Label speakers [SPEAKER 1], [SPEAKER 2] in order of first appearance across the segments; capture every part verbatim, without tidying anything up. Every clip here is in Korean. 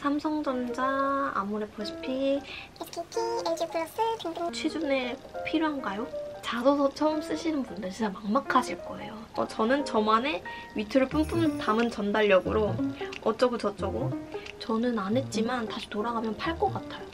[SPEAKER 1] 삼성전자, 아모레퍼시픽,
[SPEAKER 2] 에스케이티, 엘지 플러스 등등
[SPEAKER 1] 취준에 꼭 필요한가요? 자소서 처음 쓰시는 분들 진짜 막막하실 거예요. 어, 저는 저만의 위트를 뿜뿜 담은 전달력으로 어쩌고 저쩌고 저는 안 했지만 다시 돌아가면 팔 것 같아요.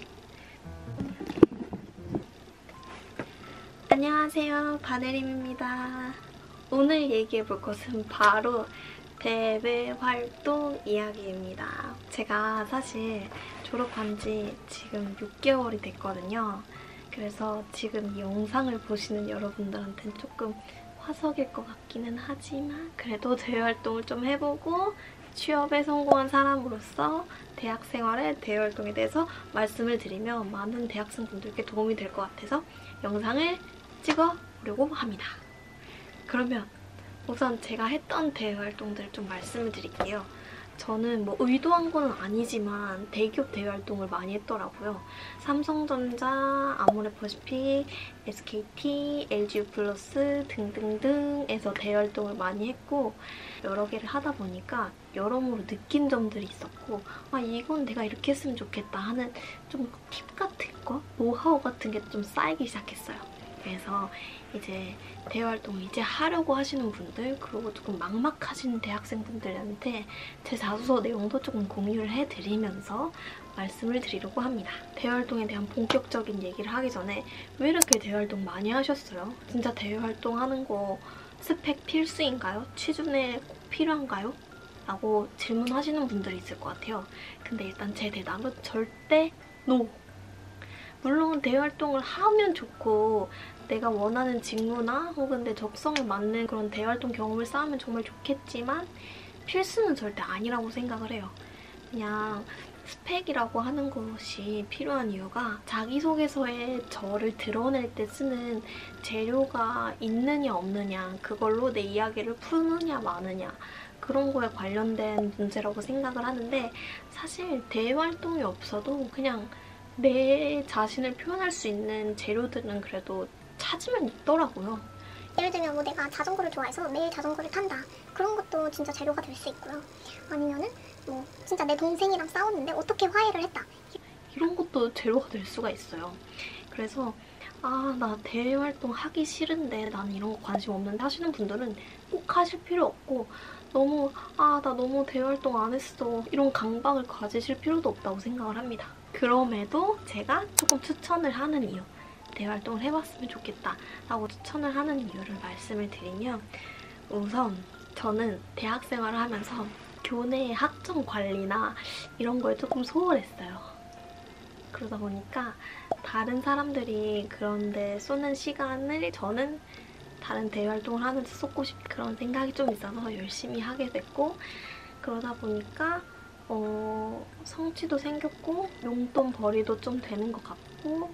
[SPEAKER 1] 안녕하세요, 바네림입니다. 오늘 얘기해볼 것은 바로 대외 활동 이야기입니다. 제가 사실 졸업한 지 지금 육 개월이 됐거든요. 그래서 지금 이 영상을 보시는 여러분들한테는 조금 화석일 것 같기는 하지만 그래도 대외 활동을 좀 해보고 취업에 성공한 사람으로서 대학 생활의 대외 활동에 대해서 말씀을 드리면 많은 대학생분들께 도움이 될 것 같아서 영상을 찍어보려고 합니다. 그러면 우선 제가 했던 대외 활동들을 좀 말씀을 드릴게요. 저는 뭐 의도한 건 아니지만 대기업 대외 활동을 많이 했더라고요. 삼성전자, 아모레퍼시픽, 에스케이티, 엘지 플러스 등등등에서 대외 활동을 많이 했고 여러 개를 하다 보니까 여러모로 느낀 점들이 있었고 아 이건 내가 이렇게 했으면 좋겠다 하는 좀 팁 같은 거? 노하우 같은 게 좀 쌓이기 시작했어요. 그래서 이제 대외 활동을 이제 하려고 하시는 분들 그리고 조금 막막하신 대학생분들한테 제 자소서 내용도 조금 공유를 해드리면서 말씀을 드리려고 합니다. 대외 활동에 대한 본격적인 얘기를 하기 전에 왜 이렇게 대외 활동 많이 하셨어요? 진짜 대외 활동 하는 거 스펙 필수인가요? 취준에 꼭 필요한가요? 라고 질문하시는 분들이 있을 것 같아요. 근데 일단 제 대답은 절대 NO! 물론 대외 활동을 하면 좋고 내가 원하는 직무나 혹은 내 적성에 맞는 그런 대외 활동 경험을 쌓으면 정말 좋겠지만 필수는 절대 아니라고 생각을 해요. 그냥 스펙이라고 하는 것이 필요한 이유가 자기소개서에 저를 드러낼 때 쓰는 재료가 있느냐 없느냐 그걸로 내 이야기를 푸느냐 마느냐 그런 거에 관련된 문제라고 생각을 하는데 사실 대외 활동이 없어도 그냥 내 자신을 표현할 수 있는 재료들은 그래도 찾으면 있더라고요.
[SPEAKER 2] 예를 들면 뭐 내가 자전거를 좋아해서 매일 자전거를 탄다. 그런 것도 진짜 재료가 될 수 있고요. 아니면은 뭐 진짜 내 동생이랑 싸웠는데 어떻게 화해를 했다.
[SPEAKER 1] 이런 것도 재료가 될 수가 있어요. 그래서 아, 나 대외 활동 하기 싫은데 나는 이런 거 관심 없는데 하시는 분들은 꼭 하실 필요 없고 너무 아, 나 너무 대외 활동 안 했어. 이런 강박을 가지실 필요도 없다고 생각을 합니다. 그럼에도 제가 조금 추천을 하는 이유 대외 활동을 해봤으면 좋겠다 라고 추천을 하는 이유를 말씀을 드리면 우선 저는 대학 생활을 하면서 교내 학점 관리나 이런 거에 조금 소홀했어요. 그러다 보니까 다른 사람들이 그런데 쏘는 시간을 저는 다른 대외 활동을 하는데 쏟고 싶은 그런 생각이 좀 있어서 열심히 하게 됐고 그러다 보니까 어, 성취도 생겼고 용돈 벌이도 좀 되는 것 같고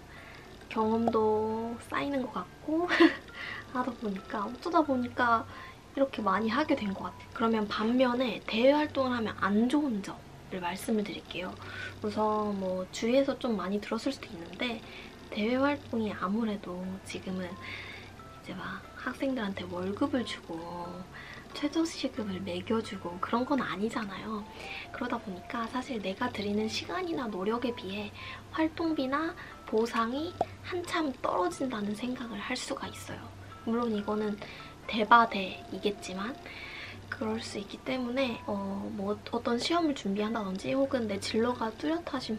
[SPEAKER 1] 경험도 쌓이는 것 같고 하다 보니까 어쩌다 보니까 이렇게 많이 하게 된 것 같아요. 그러면 반면에 대외 활동을 하면 안 좋은 점을 말씀을 드릴게요. 우선 뭐 주위에서 좀 많이 들었을 수도 있는데 대외 활동이 아무래도 지금은 이제 막 학생들한테 월급을 주고 최저시급을 매겨주고 그런 건 아니잖아요. 그러다 보니까 사실 내가 들이는 시간이나 노력에 비해 활동비나 보상이 한참 떨어진다는 생각을 할 수가 있어요. 물론 이거는 대바대이겠지만 그럴 수 있기 때문에 어, 뭐 어떤 시험을 준비한다든지 혹은 내 진로가 뚜렷하신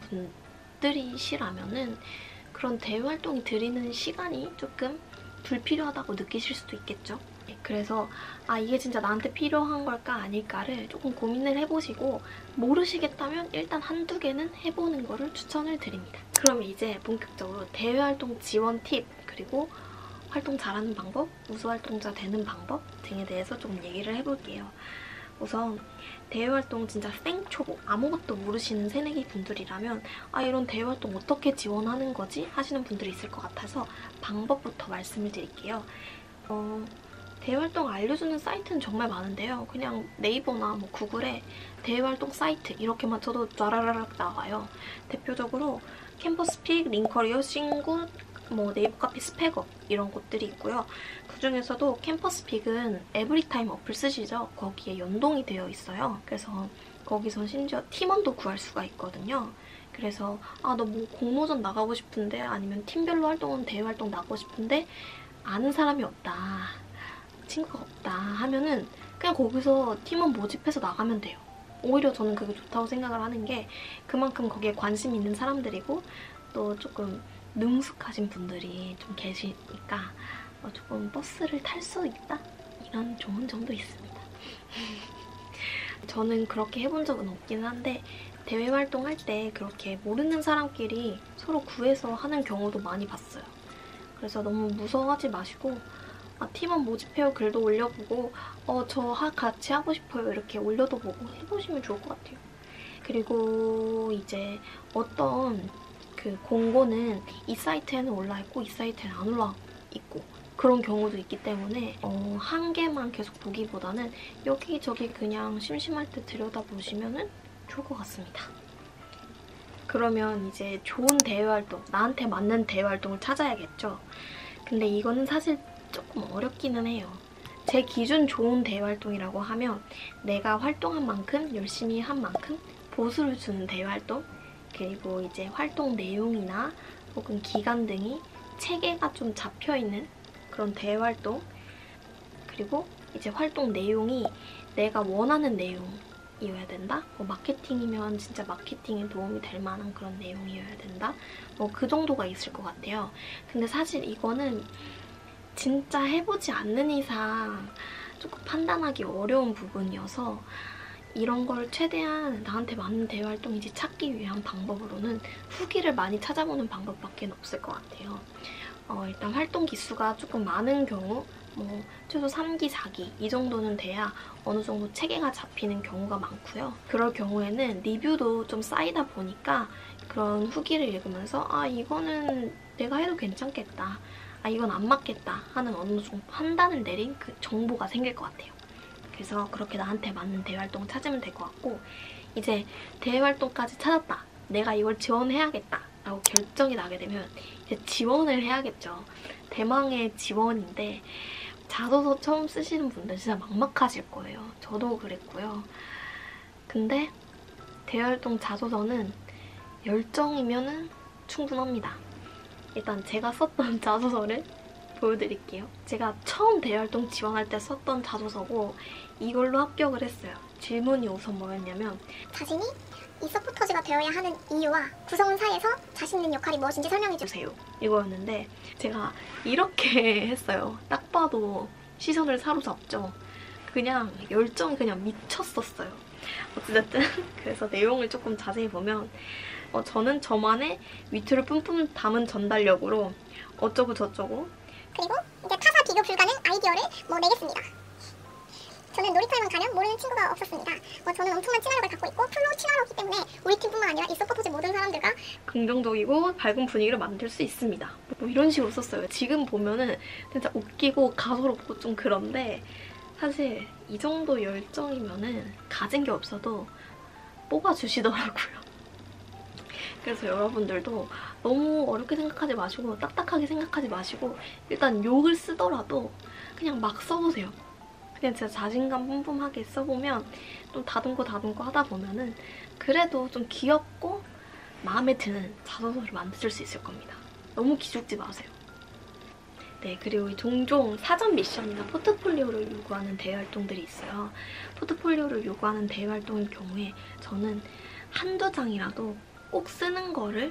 [SPEAKER 1] 분들이시라면은 그런 대외 활동이 들이는 시간이 조금 불필요하다고 느끼실 수도 있겠죠. 그래서 아 이게 진짜 나한테 필요한 걸까 아닐까를 조금 고민을 해보시고 모르시겠다면 일단 한두 개는 해보는 거를 추천을 드립니다. 그럼 이제 본격적으로 대외 활동 지원 팁 그리고 활동 잘하는 방법, 우수활동자 되는 방법 등에 대해서 조금 얘기를 해볼게요. 우선 대외 활동 진짜 생초보 아무것도 모르시는 새내기 분들이라면 아 이런 대외 활동 어떻게 지원하는 거지? 하시는 분들이 있을 것 같아서 방법부터 말씀을 드릴게요. 어, 대외 활동 알려주는 사이트는 정말 많은데요. 그냥 네이버나 뭐 구글에 대외 활동 사이트 이렇게만 쳐도 쫘라라락 나와요. 대표적으로 캠퍼스픽, 링커리어, 싱굿, 뭐 네이버 카페 스펙업 이런 곳들이 있고요. 그중에서도 캠퍼스픽은 에브리타임 어플 쓰시죠? 거기에 연동이 되어 있어요. 그래서 거기선 심지어 팀원도 구할 수가 있거든요. 그래서 아, 너 뭐 공모전 나가고 싶은데 아니면 팀별로 활동은 대외 활동 나가고 싶은데 아는 사람이 없다, 친구가 없다 하면은 그냥 거기서 팀원 모집해서 나가면 돼요. 오히려 저는 그게 좋다고 생각을 하는 게 그만큼 거기에 관심 있는 사람들이고 또 조금 능숙하신 분들이 좀 계시니까 조금 버스를 탈 수 있다? 이런 좋은 점도 있습니다. 저는 그렇게 해본 적은 없긴 한데 대외 활동할 때 그렇게 모르는 사람끼리 서로 구해서 하는 경우도 많이 봤어요. 그래서 너무 무서워하지 마시고 아, 팀원 모집해요 글도 올려보고 어, 저 하, 같이 하고 싶어요 이렇게 올려도 보고 해보시면 좋을 것 같아요. 그리고 이제 어떤 그 공고는 이 사이트에는 올라있고 이 사이트에는 안 올라있고 그런 경우도 있기 때문에 어, 한 개만 계속 보기보다는 여기저기 그냥 심심할 때 들여다보시면 좋을 것 같습니다. 그러면 이제 좋은 대외활동, 나한테 맞는 대외활동을 찾아야겠죠. 근데 이거는 사실 조금 어렵기는 해요. 제 기준 좋은 대외활동이라고 하면 내가 활동한 만큼, 열심히 한 만큼 보수를 주는 대외활동, 그리고 이제 활동 내용이나 혹은 기간 등이 체계가 좀 잡혀있는 그런 대외활동, 그리고 이제 활동 내용이 내가 원하는 내용이어야 된다? 뭐 마케팅이면 진짜 마케팅에 도움이 될 만한 그런 내용이어야 된다? 뭐 그 정도가 있을 것 같아요. 근데 사실 이거는 진짜 해보지 않는 이상 조금 판단하기 어려운 부분이어서 이런 걸 최대한 나한테 맞는 대외활동인지 찾기 위한 방법으로는 후기를 많이 찾아보는 방법밖에 없을 것 같아요. 어, 일단 활동 기수가 조금 많은 경우 뭐 최소 삼 기, 사 기 이 정도는 돼야 어느 정도 체계가 잡히는 경우가 많고요. 그럴 경우에는 리뷰도 좀 쌓이다 보니까 그런 후기를 읽으면서 아, 이거는 내가 해도 괜찮겠다, 아, 이건 안 맞겠다 하는 어느 정도 판단을 내린 그 정보가 생길 것 같아요. 그래서 그렇게 나한테 맞는 대외활동 찾으면 될 것 같고, 이제 대외활동까지 찾았다, 내가 이걸 지원해야겠다 라고 결정이 나게 되면 이제 지원을 해야겠죠. 대망의 지원인데 자소서 처음 쓰시는 분들 진짜 막막하실 거예요. 저도 그랬고요. 근데 대외활동 자소서는 열정이면은 충분합니다. 일단 제가 썼던 자소서를 보여드릴게요. 제가 처음 대외활동 지원할 때 썼던 자소서고 이걸로 합격을 했어요. 질문이 우선 뭐였냐면
[SPEAKER 2] 자신이 이 서포터즈가 되어야 하는 이유와 구성원 사이에서 자신 있는 역할이 무엇인지 설명해주세요.
[SPEAKER 1] 이거였는데 제가 이렇게 했어요. 딱 봐도 시선을 사로잡죠. 그냥 열정이 그냥 미쳤었어요. 어쨌든 그래서 내용을 조금 자세히 보면 어, 저는 저만의 위트를 뿜뿜 담은 전달력으로 어쩌고 저쩌고,
[SPEAKER 2] 그리고 이제 타사 비교 불가능 아이디어를 뭐 내겠습니다. 저는 놀이터에만 가면 모르는 친구가 없었습니다. 뭐 저는 엄청난 친화력을 갖고 있고 프로 친화력이기 때문에 우리 팀뿐만 아니라 이 서포터즈 모든 사람들과
[SPEAKER 1] 긍정적이고 밝은 분위기를 만들 수 있습니다. 뭐 이런 식으로 썼어요. 지금 보면은 진짜 웃기고 가소롭고 좀 그런데 사실 이 정도 열정이면은 가진 게 없어도 뽑아주시더라고요. 그래서 여러분들도 너무 어렵게 생각하지 마시고 딱딱하게 생각하지 마시고 일단 욕을 쓰더라도 그냥 막 써보세요. 그냥 진짜 자신감 뿜뿜하게 써보면 좀 다듬고 다듬고 하다 보면은 그래도 좀 귀엽고 마음에 드는 자소서를 만드실 수 있을 겁니다. 너무 기죽지 마세요. 네, 그리고 종종 사전 미션이나 포트폴리오를 요구하는 대외활동들이 있어요. 포트폴리오를 요구하는 대외활동일 경우에 저는 한두 장이라도 꼭 쓰는 거를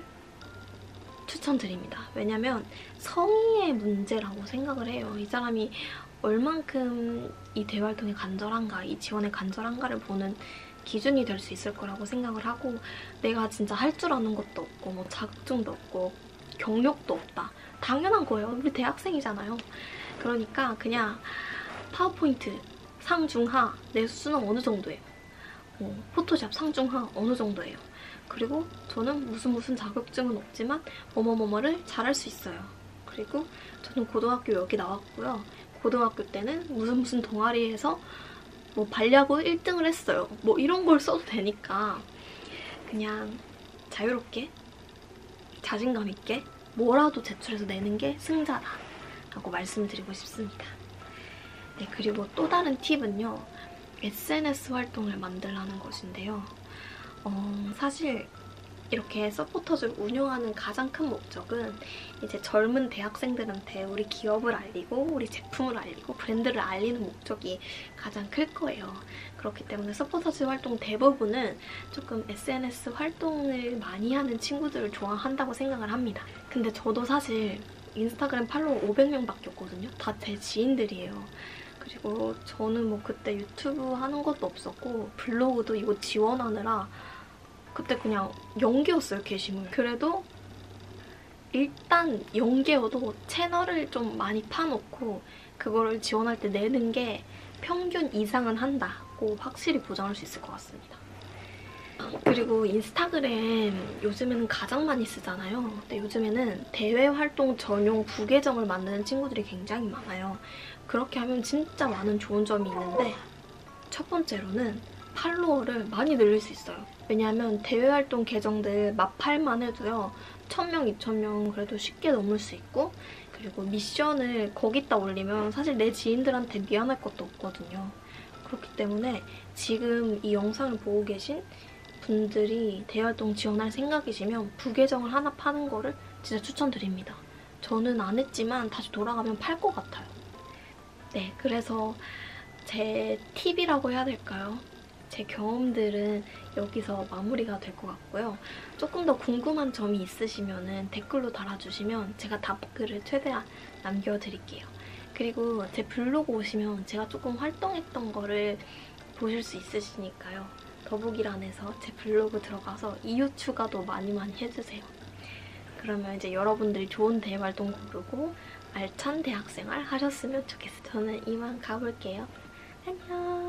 [SPEAKER 1] 추천드립니다. 왜냐면 성의의 문제라고 생각을 해요. 이 사람이 얼만큼 이 대외활동에 간절한가, 이 지원에 간절한가를 보는 기준이 될 수 있을 거라고 생각을 하고, 내가 진짜 할 줄 아는 것도 없고 뭐 자격증도 없고 경력도 없다. 당연한 거예요. 우리 대학생이잖아요. 그러니까 그냥 파워포인트 상중하 내 수준은 어느 정도예요. 어, 포토샵 상중하 어느 정도예요. 그리고 저는 무슨 무슨 자격증은 없지만 뭐뭐뭐뭐를 잘할 수 있어요. 그리고 저는 고등학교 여기 나왔고요. 고등학교 때는 무슨 무슨 동아리에서 뭐 발야구 일 등을 했어요. 뭐 이런 걸 써도 되니까 그냥 자유롭게 자신감 있게 뭐라도 제출해서 내는 게 승자다 라고 말씀드리고 싶습니다. 네, 그리고 또 다른 팁은요. 에스엔에스 활동을 만들라는 것인데요. 어, 사실 이렇게 서포터즈를 운영하는 가장 큰 목적은 이제 젊은 대학생들한테 우리 기업을 알리고 우리 제품을 알리고 브랜드를 알리는 목적이 가장 클 거예요. 그렇기 때문에 서포터즈 활동 대부분은 조금 에스엔에스 활동을 많이 하는 친구들을 좋아한다고 생각을 합니다. 근데 저도 사실 인스타그램 팔로워 오백 명밖에 없거든요. 다 제 지인들이에요. 그리고 저는 뭐 그때 유튜브 하는 것도 없었고 블로그도 이거 지원하느라 그때 그냥 영 개였어요, 게시물. 그래도 일단 영 개여도 채널을 좀 많이 파놓고 그거를 지원할 때 내는 게 평균 이상은 한다고 확실히 보장할 수 있을 것 같습니다. 그리고 인스타그램 요즘에는 가장 많이 쓰잖아요. 근데 요즘에는 대외 활동 전용 부계정을 만드는 친구들이 굉장히 많아요. 그렇게 하면 진짜 많은 좋은 점이 있는데 첫 번째로는 팔로워를 많이 늘릴 수 있어요. 왜냐하면 대외활동 계정들 마팔만 해도요. 천 명, 이천 명 그래도 쉽게 넘을 수 있고 그리고 미션을 거기다 올리면 사실 내 지인들한테 미안할 것도 없거든요. 그렇기 때문에 지금 이 영상을 보고 계신 분들이 대외활동 지원할 생각이시면 부계정을 하나 파는 거를 진짜 추천드립니다. 저는 안 했지만 다시 돌아가면 팔 것 같아요. 네, 그래서 제 팁이라고 해야 될까요? 제 경험들은 여기서 마무리가 될 것 같고요. 조금 더 궁금한 점이 있으시면 댓글로 달아주시면 제가 답글을 최대한 남겨드릴게요. 그리고 제 블로그 오시면 제가 조금 활동했던 거를 보실 수 있으시니까요. 더보기란에서 제 블로그 들어가서 이유 추가도 많이 많이 해주세요. 그러면 이제 여러분들이 좋은 대활동 고르고 알찬 대학생활 하셨으면 좋겠어요. 저는 이만 가볼게요. 안녕.